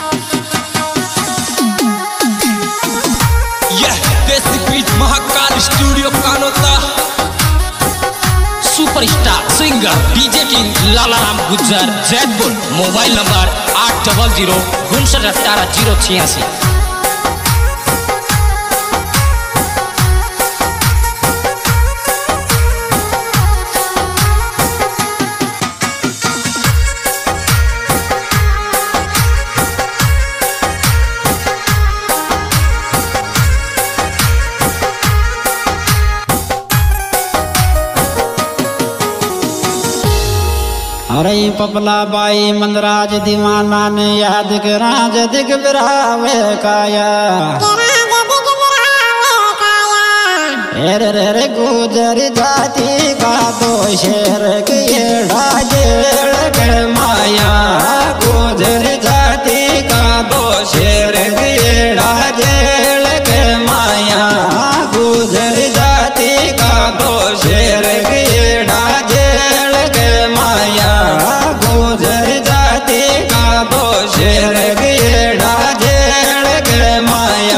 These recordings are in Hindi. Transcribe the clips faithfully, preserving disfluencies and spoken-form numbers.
Mahakal studio Kanota superstar singer DJ king Lalaram Gujjar Jaidpur. Mobile number आठ डबल जीरो उनसठ अठारह जीरो छियासी। अरे पपला बाई मंदराज दीवाना ने याद कराज दिख बिरावे काया रे रे गुजर जाती का दो शेर के राजेड़ के माया गुजर जाती का दो शेर के राजेड़ के माया गुजर जाती का दो शेर के राजेड़ के माया गुजर जाती का दो शेर के राजेड़ के माया।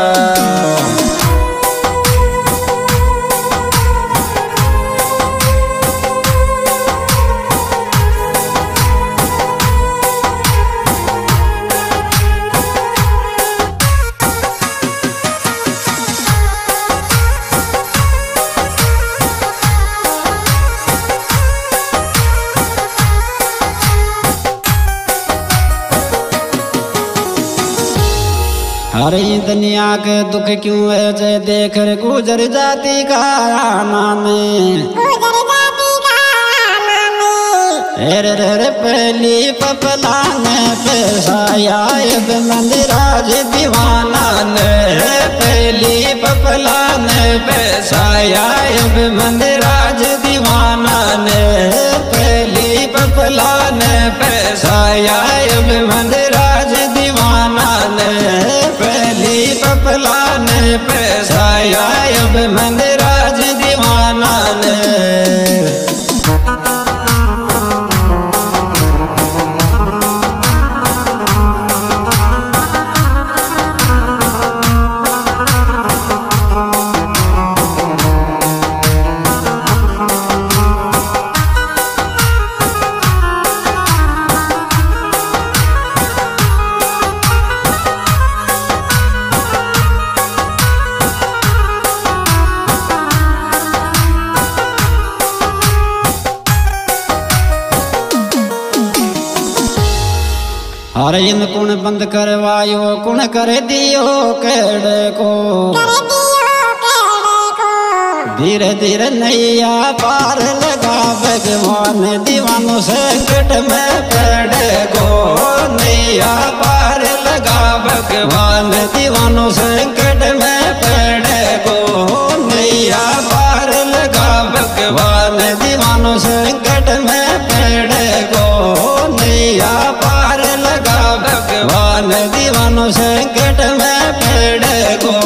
अरे दुनिया के दुख क्यों है जे देख गुजर जाती का नामे रे रे पहली पपलान पैसाया मंदिराज दीवाना ने पहली पपलान पैसाया मंदिराज दीवाना ने पहली पपलान पैसाया मंदिराज दीवाना ने पहली पपलान पैसाया मंदिराज दीवाना ने। अरे इन कुण बंद करवायो कुण कर दियो केड़े को धीरे धीरे नैया पार लगा भगवान दीवानों संकट में पड़े को नैया पार लगा भगवान दीवानों संकट में पड़े को नैया पार लगा भगवान दीवानों संकट में पड़े को नैया पार लगा भगवान दीवानों संकट में पड़े को।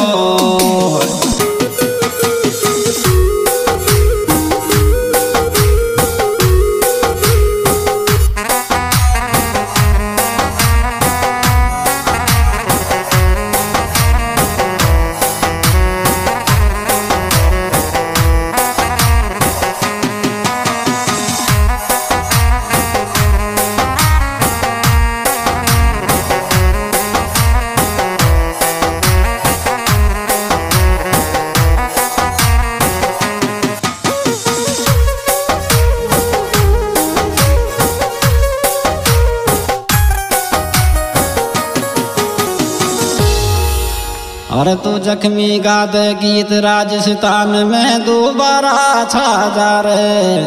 अरे तू जख्मी गाद गीत राजस्थान में दोबारा छा जा रे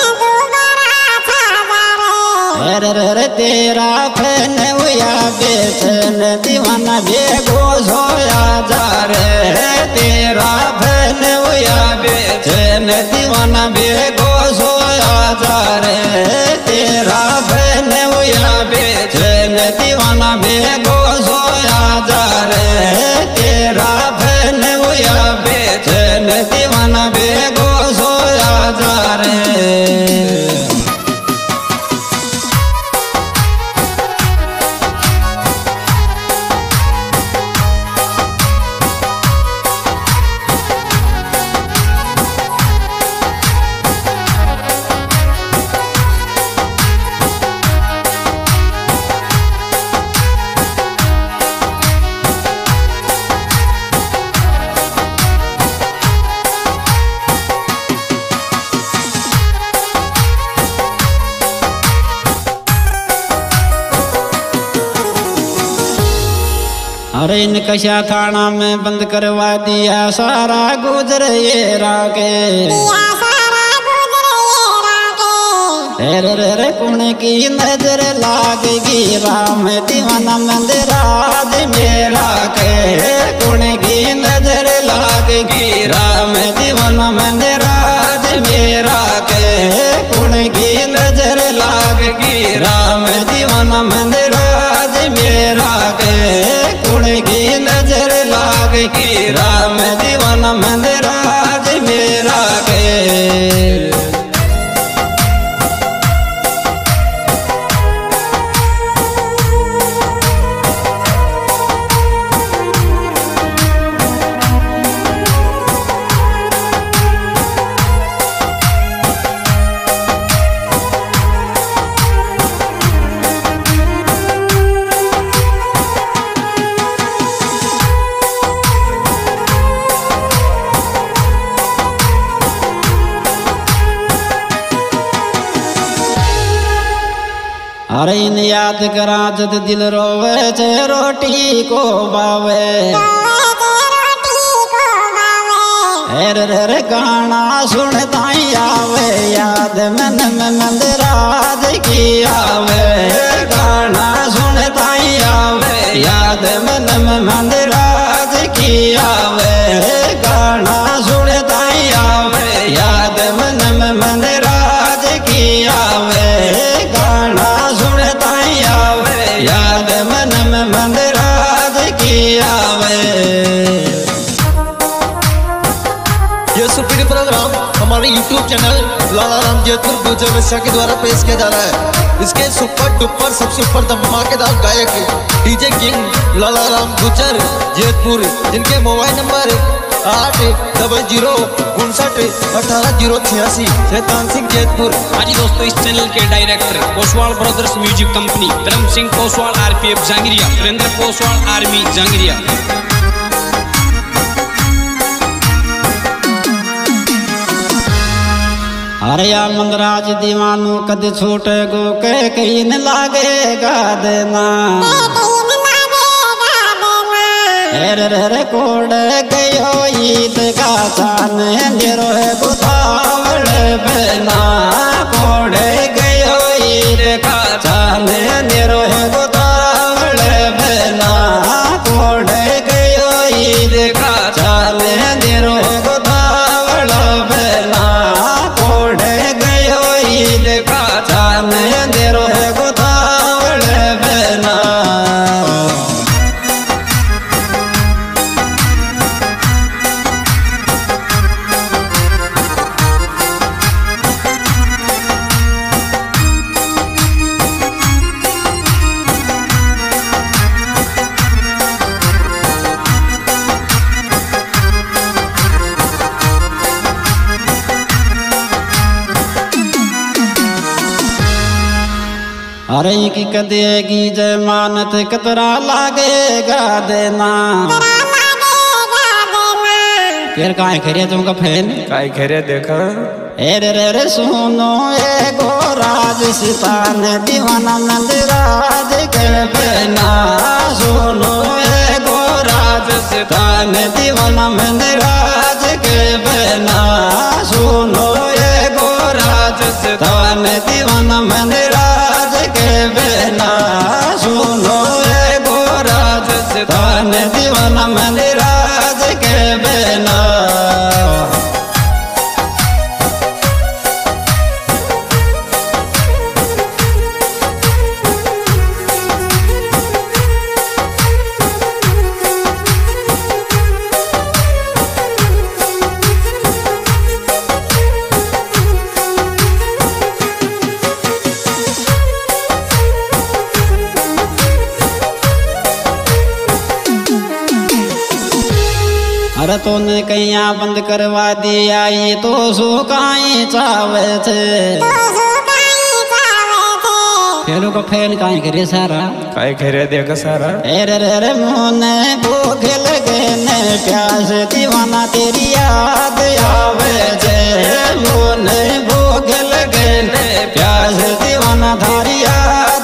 रे तेरा फैन हुआ बेचैन दीवाना बेगो सोया जा रे तेरा फैन हुआ बेचैन दीवाना बेगो सोया जा रे तेरा फैन हुआ बेचैन दीवाना बेगो सोया जा रे तेरा फैन हुआ बेचैन दीवाना बेगो सोया जा रे। अरे इन कशा थाना में बंद करवा दिया सारा गुजर ये राके। रे रे रे कुण की नजर लागेगी राम दीवाना मंदिराज मेरा के। कुण की नजर लागेगी राम दीवाना मंदिराज मेरा के। कुण की नजर लागेगी राम दीवाना मंदिराज मेरा के। कुण की नजर लागेगी राम दीवाना मंदिराज मेरा के। अरे इन याद करा जद दिल रोवे चे रोटी को बावे। रे रे रे गाना सुनता ही आवे याद मन में मंदिराज की आवे। गाना सुनता ही आवे याद मन में मंदिराज की आवे। गाना सुनता ही आवे याद मन में मंदिराज की आवे। गाना सुनता ही आवे याद मन में मंदिराज की आवे। ये सुपीरी प्रोग्राम हमारे यूट्यूब चैनल लाला राम जयपुर गुजर मिश्रा के द्वारा पेश किया जा रहा है। इसके सुपर डुपर सबसे ऊपर धमाकेदार गायक डीजे किंग लाला राम गुजर जयपुर, जिनके मोबाइल नंबर आठ डबल जीरो उनसठ अठारह जीरो छियासी। शैतान सिंह जयपुर। हाँ जी दोस्तों, इस चैनल के director Poswal brothers music company, Dharm Singh Poswal RPF Jangiriya, Virendra Poswal army Jangiriya. अरे या मंदराज दीवानू कद छूटे गो के कहीं न लागेगा देना। रे रे रे कोड गयो ईद का चान निरो है बुधावल बना। कोड गयो ईद का चान निरो है बुधावल बना। कोड गयो ईद का चान निरो है बुधावल बना। कोड गयो ईद का चान निरो है बुधावल बना। अरे की कदेगी जमानत कतरा लागेगा देना। फिर काहे खरिया तुमका फैन काय खेरे देखा। रे रे रे सुनो ए गो राजस्थान दीवाना मंदिराज के बना। सुनो ए गो राजस्थान दीवाना मंदिराज के बना। सुनो ए गो राजस्थान दीवाना मंदिराज के बना। सुनो ए गो राजस्थान दीवाना मंदिराज के बना। अरे तूने कैया बंद करवा दिया ये तो सुकाई चावे थे। फेलो को फेल काई करे सारा काय खेरे देख सारा। रे रे रे मोने भूख लगे ने प्यास दीवाना तेरी याद आवे जे। मोने भूख लगे ने प्यास दीवाना थारी याद